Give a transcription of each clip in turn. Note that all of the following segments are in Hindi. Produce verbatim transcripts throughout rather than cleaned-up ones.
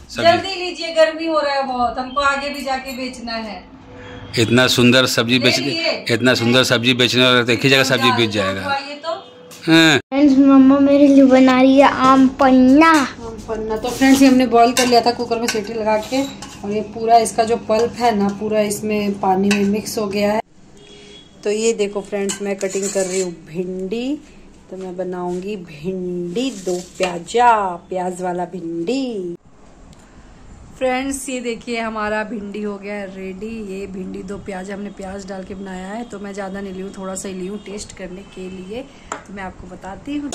जल्दी लीजिए, गर्मी हो रहा है बहुत, हमको आगे भी जाके बेचना है। इतना सुंदर सब्जी बेचने इतना सुंदर सब्जी बेचने और एक ही जगह सब्जी बेच जाएगा। फ्रेंड्स मम्मा मेरे लिए बना रही है आम पन्ना। आम पन्ना तो फ्रेंड्स ये हमने बॉईल कर लिया था कुकर में सीटी लगा के, और ये पूरा इसका जो पल्प है ना पूरा इसमें पानी में मिक्स हो गया है। तो ये देखो फ्रेंड्स मैं कटिंग कर रही हूँ भिंडी, तो मैं बनाऊंगी भिंडी दो प्याजा, प्याज वाला भिंडी। फ्रेंड्स ये देखिए हमारा भिंडी हो गया रेडी। ये भिंडी दो प्याज हमने प्याज डाल के बनाया है, तो मैं ज़्यादा नहीं ली हूँ, थोड़ा सा ही ली हूँ टेस्ट करने के लिए। तो मैं आपको बताती हूँ।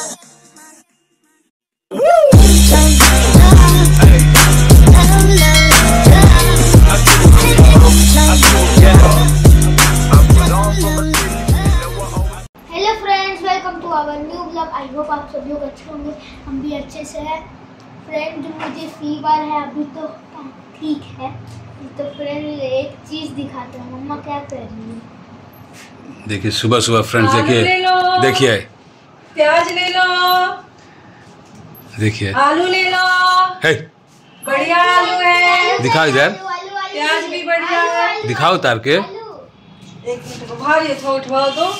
Hello friends, welcome to our new blog. I hope आप सब लोग अच्छे होंगे, हम भी अच्छे से हैं। फ्रेंड मुझे फीवर है अभी, तो ठीक है। तो फ्रेंड एक चीज दिखाते हैं, मम्मा क्या कर रही है। देखिए सुबह सुबह फ्रेंड्स, देखिए देखिए प्याज ले लो, देखिए आलू ले लो, हे बढ़िया आलू है, दिखाओ इधर, प्याज भी बढ़िया है, दिखाओ उतार के। एक मिनट बाहर ये थोड़ा उठवा दो।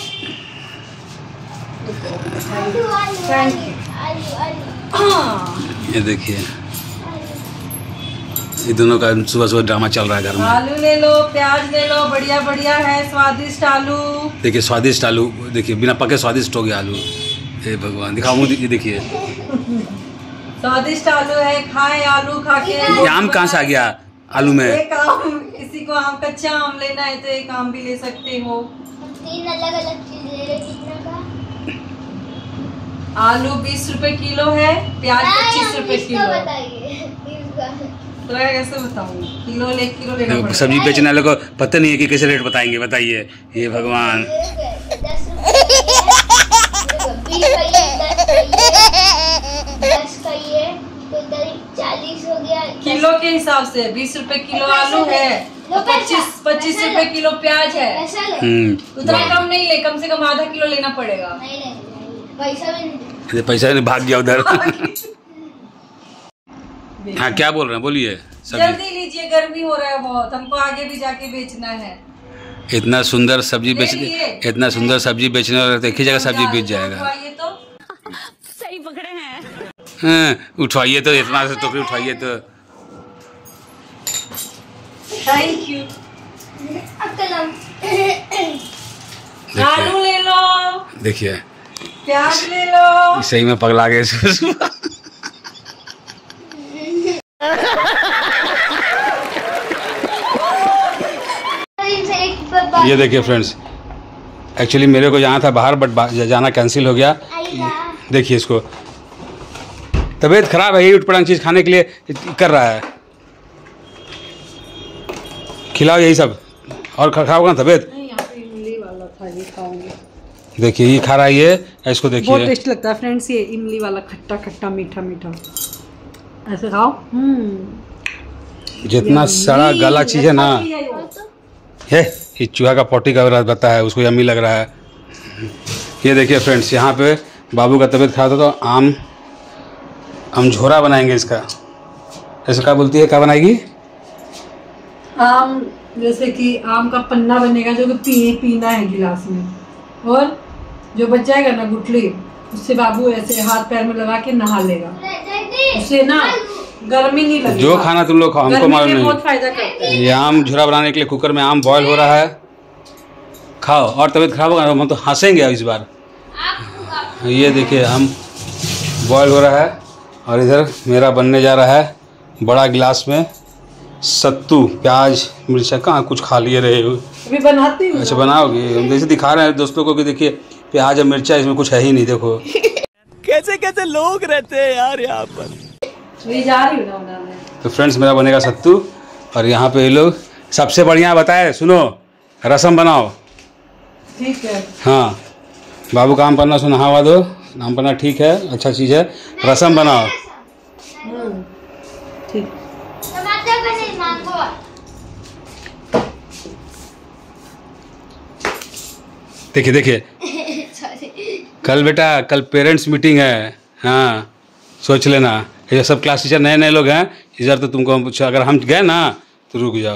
Thank you. ये देखिए ये दोनों का सुबह सुबह ड्रामा चल रहा है घर में। आलू ले लो, प्याज ले लो, बढ़िया बढ़िया है, स्वादिष्ट आलू। देखिए स्वादिष्ट आलू, देखिए बिना पके स्वादिष्ट हो गया आलू। हे भगवान, दिखाओ मुँह, ये देखिए स्वादिष्ट आलू है, खाए आलू खा के। ये आम कहाँ से आ गया आलू में? एक आम, किसी को आम कच्चा आम लेना है तो एक आम भी ले सकते हो। तीन अलग अलग चीज ले रहे, कितना का? आलू बीस रुपए किलो है, प्याज पच्चीस रुपए किलो। तो मैं कैसे बताऊँ, किलो ले किलो लेना पड़ेगा। सब्जी बेचने वाले को पता नहीं है कि कैसे रेट बताएंगे, बताइए। ये भगवान, चालीस हो गया किलो के हिसाब से। बीस रुपए किलो आलू है, पच्चीस पच्चीस रुपए किलो प्याज है। उतना कम नहीं ले, कम से कम आधा किलो लेना पड़ेगा। पैसा भी नहीं, पैसा नहीं, भाग गया उधर। हाँ क्या बोल रहे हैं, बोलिए। जल्दी लीजिए, गर्मी हो रहा है बहुत, हमको आगे भी जाके बेचना है। इतना सुंदर सब्जी बेचने इतना सुंदर सब्जी बेचने और एक ही जगह सब्जी बेच जाएगा। तो सही पकड़े हैं। हाँ, उठवाइए तो, इतना से टोकरी उठवाइए तो। Thank you. आलू ले लो, देखिए प्याज ले लो। सही में पगला गए। ये देखिए फ्रेंड्स, एक्चुअली मेरे को जाना था बाहर, बट जाना कैंसिल हो गया। देखिए इसको, तबीयत खराब है, यही उठपटांग चीज़ खाने के लिए कर रहा है। खिलाओ यही सब, और खराब होगा ना तबीयत। इमली वाला था, ये खाऊंगी। देखिए ये खा रहा है, ये इसको देखिए, बहुत टेस्टी लगता है फ्रेंड्स। ये इमली वाला खट्टा खट्टा मीठा मीठा, ऐसे खाओ। हम्म जितना सारा गला चीज़ है ना, है ये चूहा का पोटी का रहता है, उसको यम्मी लग रहा है। ये देखिए फ्रेंड्स, यहाँ पे बाबू का तबीयत खराब था, तो आम हम झोरा बनाएंगे इसका। ऐसे क्या बोलती है, क्या बनाएगी? आम, जैसे कि आम का पन्ना बनेगा, जो कि पी, पीना है गिलास में, और जो बच जाएगा ना गुठली, उससे बाबू ऐसे हाथ पैर में लगा के नहा लेगा। उससे ना गर्मी नहीं लगेगी। जो खाना तुम लोग खाओ, हमको मालूम नहीं। बहुत फायदा करता है। ये आम झोरा बनाने के लिए कुकर में आम बॉयल हो रहा है, खाओ और तबीयत खराब होगा, हम तो हंसेंगे इस बार। ये देखिए आम बॉयल हो रहा है, और इधर मेरा बनने जा रहा है बड़ा गिलास में सत्तू, प्याज मिर्चा। कहाँ कुछ खा लिए रहे हो, अभी बनाती हूँ। अच्छा बनाओगे, हम जैसे दिखा रहे हैं दोस्तों को कि देखिए प्याज और मिर्चा, इसमें कुछ है ही नहीं। देखो कैसे कैसे लोग रहते हैं यार यहाँ पर। जा रही हूँ ना बनाने। तो फ्रेंड्स मेरा बनेगा सत्तू, और यहाँ पे ये लोग सबसे बढ़िया बताए, सुनो, रसम बनाओ। ठीक है। हाँ, बाबू काम करना, सुना हवा दो, नाम पन्ना ठीक है, अच्छा चीज़ है, रसम बनाओ। ठीक। देखिए देखिए, कल बेटा, कल पेरेंट्स मीटिंग है। हाँ सोच लेना, ये सब क्लास टीचर नए नए लोग हैं, इधर तो तुमको अगर हम गए ना तो रुक जाओ।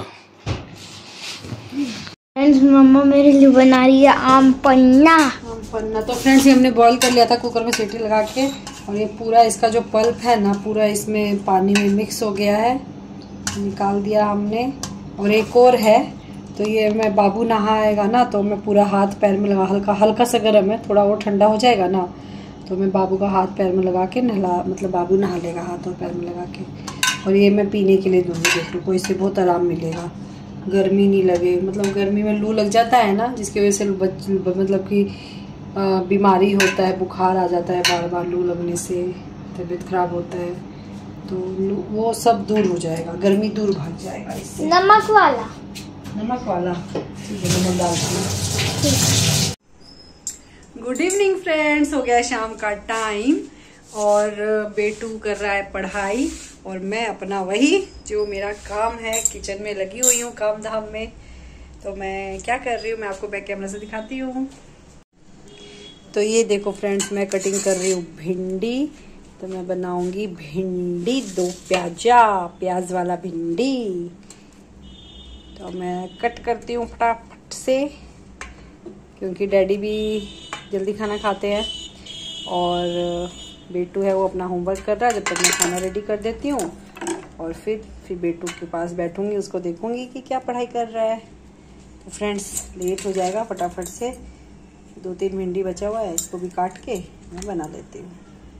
फ्रेंड्स मम्मा मेरे लिए बना रही है आम पन्ना। आम पन्ना तो फ्रेंड्स ये हमने बॉईल कर लिया था कुकर में सीटी लगा के, और ये पूरा इसका जो पल्प है ना पूरा इसमें पानी में मिक्स हो गया है, निकाल दिया हमने। और एक और है, तो ये मैं बाबू नहाएगा ना तो मैं पूरा हाथ पैर में लगा, हल्का हल्का सा गर्म है, थोड़ा और ठंडा हो जाएगा ना तो मैं बाबू का हाथ पैर में लगा के नहला, मतलब बाबू नहा लेगा हाथ और पैर में लगा के। और ये मैं पीने के लिए दूँगी, देख लो को इससे बहुत आराम मिलेगा, गर्मी नहीं लगे। मतलब गर्मी में लू लग जाता है ना, जिसकी वजह से बच मतलब कि बीमारी होता है, बुखार आ जाता है बार बार, लू लगने से तबीयत खराब होता है, तो वो सब दूर हो जाएगा, गर्मी दूर भाग जाएगा इससे। नमक वाला नमक वाला नमक डालती हूँ। गुड इवनिंग फ्रेंड्स, हो गया शाम का टाइम और बेटू कर रहा है पढ़ाई और मैं अपना वही जो मेरा काम है किचन में लगी हुई हूँ काम धाम में। तो मैं क्या कर रही हूँ मैं आपको बैक कैमरा से दिखाती हूँ। तो ये देखो फ्रेंड्स, मैं कटिंग कर रही हूँ भिंडी। तो मैं बनाऊंगी भिंडी दो प्याजा, प्याज वाला भिंडी। तो मैं कट करती हूँ फटाफट से, क्योंकि डैडी भी जल्दी खाना खाते हैं और बेटू है वो अपना होमवर्क कर रहा है। जब तक मैं खाना रेडी कर देती हूँ और फिर फिर बेटू के पास बैठूंगी, उसको देखूंगी कि क्या पढ़ाई कर रहा है। तो फ्रेंड्स लेट हो जाएगा, फटाफट से दो तीन भिंडी बचा हुआ है, इसको भी काट के मैं बना लेती हूँ।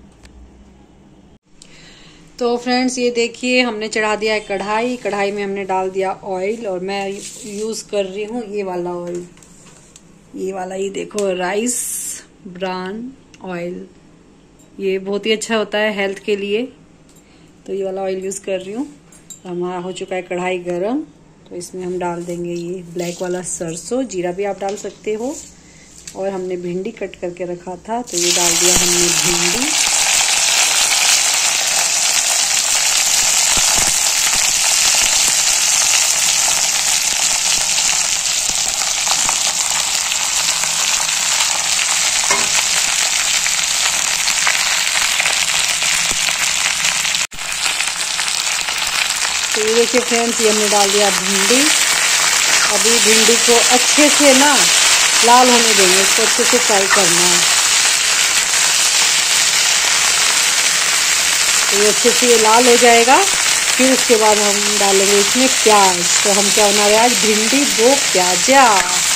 तो फ्रेंड्स ये देखिए हमने चढ़ा दिया है कढ़ाई, कढ़ाई में हमने डाल दिया ऑयल और मैं यूज़ कर रही हूँ ये वाला ऑयल, ये वाला ये देखो राइस ब्रान ऑयल, ये बहुत ही अच्छा होता है हेल्थ के लिए। तो ये वाला ऑयल यूज़ कर रही हूँ। हमारा हो चुका है कढ़ाई गरम, तो इसमें हम डाल देंगे ये ब्लैक वाला सरसों, जीरा भी आप डाल सकते हो। और हमने भिंडी कट करके रखा था तो ये डाल दिया हमने भिंडी। तो ये देखिए फ्रेंड्स, ये हमने डाल दिया भिंडी। अभी भिंडी को अच्छे से ना लाल होने देंगे, इसको अच्छे से फ्राई करना है। तो ये अच्छे से ये लाल हो जाएगा, फिर उसके बाद हम डालेंगे इसमें प्याज। तो हम क्या बना रहे हैं आज, भिंडी दो प्याजा।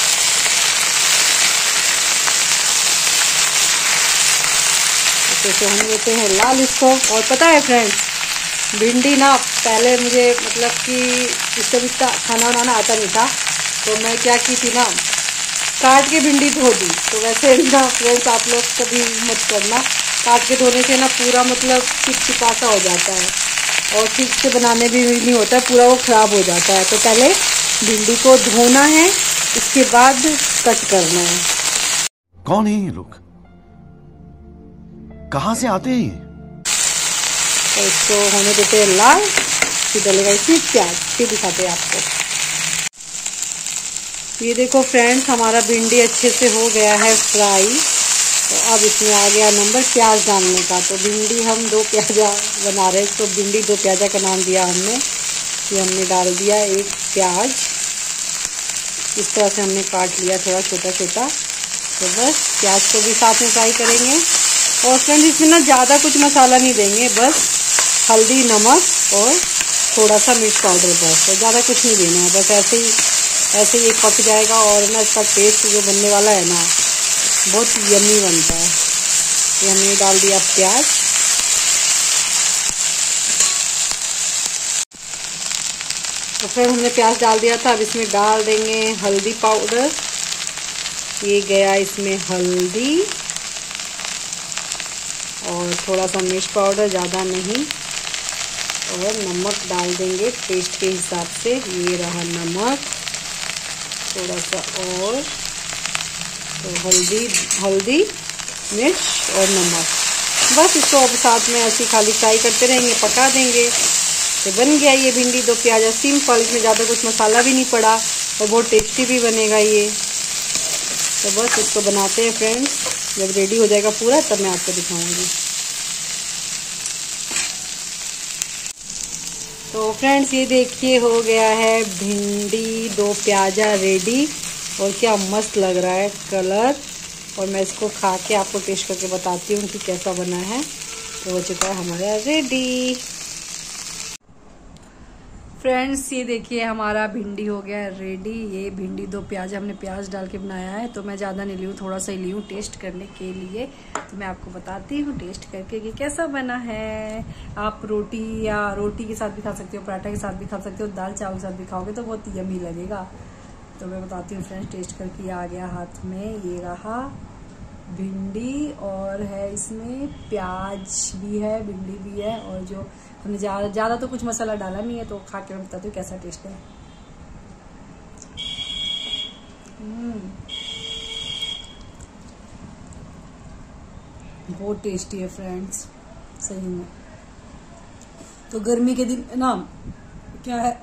अच्छे से हम लेते हैं लाल इसको। और पता है फ्रेंड्स, भिंडी ना पहले मुझे मतलब कि इससे भी खाना बनाना आता नहीं था, तो मैं क्या की थी ना, काट के भिंडी धो दी। तो वैसे ना फ्रेंड्स आप लोग कभी मत करना, काट के धोने से ना पूरा मतलब चिपचिपा सा हो जाता है और ठीक से बनाने भी नहीं होता है, पूरा वो ख़राब हो जाता है। तो पहले भिंडी को धोना है, इसके बाद कट करना है। कौन है ये लोग, कहाँ से आते हैं? तो इसको होने देते हैं लाल, फिर डलेगा इसमें प्याज, फिर दिखाते हैं आपको। ये देखो फ्रेंड्स, हमारा भिंडी अच्छे से हो गया है फ्राई। तो अब इसमें आ गया नंबर प्याज डालने का। तो भिंडी हम दो प्याजा बना रहे हैं, तो भिंडी दो प्याजा का नाम दिया हमने। ये हमने डाल दिया एक प्याज, इस तरह से हमने काट लिया थोड़ा छोटा छोटा। तो बस प्याज को भी साथ में फ्राई करेंगे। और फ्रेंड्स इसमें ना ज़्यादा कुछ मसाला नहीं देंगे, बस हल्दी नमक और थोड़ा सा मिर्च पाउडर, बस। तो ज़्यादा कुछ नहीं देना है, बस ऐसे ही ऐसे ही पक जाएगा। और ना इसका टेस्ट जो बनने वाला है ना बहुत यम्मी बनता है। ये हमने डाल दिया प्याज। तो फिर हमने प्याज डाल दिया था, अब इसमें डाल देंगे हल्दी पाउडर। ये गया इसमें हल्दी और थोड़ा सा मिर्च पाउडर, ज़्यादा नहीं। और नमक डाल देंगे टेस्ट के हिसाब से, ये रहा नमक थोड़ा सा। और तो हल्दी हल्दी मिर्च और नमक, बस इसको अब साथ में ऐसे खाली फ्राई करते रहेंगे, पका देंगे। तो बन गया ये भिंडी दो प्याजा सिंपल, इसमें ज़्यादा कुछ मसाला भी नहीं पड़ा और बहुत टेस्टी भी बनेगा ये। तो बस इसको बनाते हैं फ्रेंड्स, जब रेडी हो जाएगा पूरा तब मैं आपको दिखाऊंगी। तो फ्रेंड्स ये देखिए हो गया है भिंडी दो प्याजा रेडी। और क्या मस्त लग रहा है कलर। और मैं इसको खा के आपको टेस्ट करके बताती हूँ कि कैसा बना है। तो हो चुका है हमारा रेडी। फ्रेंड्स ये देखिए हमारा भिंडी हो गया है रेडी। ये भिंडी दो प्याज हमने प्याज डाल के बनाया है। तो मैं ज़्यादा नहीं ली हूँ, थोड़ा सा ही ली हूँ टेस्ट करने के लिए। तो मैं आपको बताती हूँ टेस्ट करके कि कैसा बना है। आप रोटी या रोटी के साथ भी खा सकते हो, पराठा के साथ भी खा सकते हो, दाल चावल के साथ भी खाओगे तो बहुत यम्मी लगेगा। तो मैं बताती हूँ फ्रेंड्स टेस्ट करके। ये आ गया हाथ में, ये रहा भिंडी और है इसमें प्याज भी है, भिंडी भी है। और जो हमने ज़्यादा ज़्यादा तो कुछ मसाला डाला नहीं है। तो खा के मैं बताती हूँ कैसा टेस्ट है। बहुत टेस्टी है फ्रेंड्स सही में। तो गर्मी के दिन ना क्या है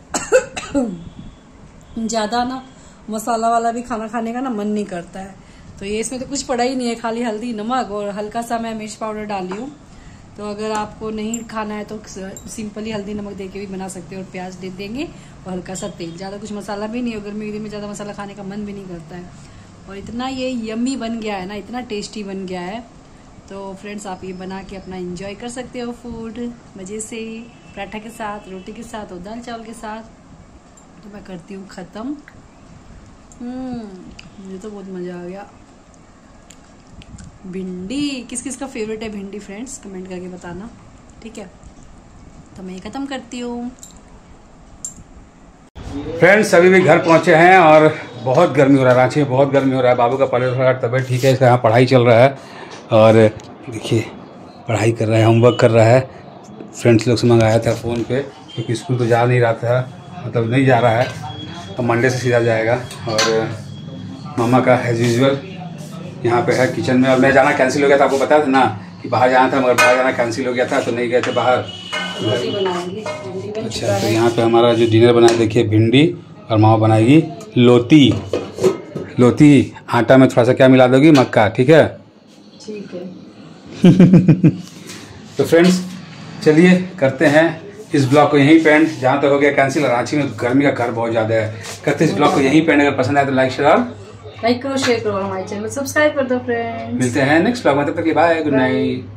ज़्यादा ना मसाला वाला भी खाना खाने का ना मन नहीं करता है। तो ये इसमें तो कुछ पड़ा ही नहीं है, खाली हल्दी नमक और हल्का सा मैं मिर्च पाउडर डाली हूँ। तो अगर आपको नहीं खाना है तो सिंपली हल्दी नमक दे के भी बना सकते हो। और प्याज दे देंगे और हल्का सा तेल, ज़्यादा कुछ मसाला भी नहीं है। गर्मी के दिन में ज़्यादा मसाला खाने का मन भी नहीं करता है। और इतना ये यम्मी बन गया है ना, इतना टेस्टी बन गया है। तो फ्रेंड्स आप ये बना के अपना एंजॉय कर सकते हो फूड मज़े से, पराठा के साथ, रोटी के साथ और दाल चावल के साथ। तो मैं करती हूँ ख़त्म। मुझे तो बहुत मज़ा आ गया। भिंडी किस किस का फेवरेट है भिंडी फ्रेंड्स कमेंट करके बताना, ठीक है। तो मैं ख़त्म करती हूँ। फ्रेंड्स अभी भी घर पहुंचे हैं और बहुत गर्मी हो रहा है, रांची में बहुत गर्मी हो रहा है। बाबू का पहले थोड़ा तबीयत ठीक है, इसका यहाँ पढ़ाई चल रहा है। और देखिए पढ़ाई कर रहा है, होमवर्क कर रहा है। फ्रेंड्स लोग से मंगाया था फ़ोन पे, क्योंकि स्कूल तो जा नहीं रहा था, मतलब नहीं जा रहा है। तो मंडे से सीधा जाएगा। और मामा का एज यूजुअल यहाँ पे है किचन में। और मैं जाना कैंसिल हो गया था, आपको पता था ना कि बाहर जाना था, मगर बाहर जाना कैंसिल हो गया था तो नहीं गए थे बाहर। अच्छा तो यहाँ पे हमारा जो डिनर बना है देखिए भिंडी, और मामा बनाएगी लोती। लोती आटा में थोड़ा सा क्या मिला दोगी, मक्का, ठीक है ठीक है। तो फ्रेंड्स चलिए करते हैं इस ब्लॉग को यहीं पे एंड। जहाँ तक हो गया कैंसिल, रांची में गर्मी का घर बहुत ज़्यादा है। करते इस ब्लॉग को यहीं पे एंड। अगर पसंद आए तो लाइक शेयर लाइक करो, शेयर करो, हमारे चैनल सब्सक्राइब कर दो फ्रेंड्स। मिलते हैं नेक्स्ट ब्लॉग में, तब तक के बाय, गुड नाइट।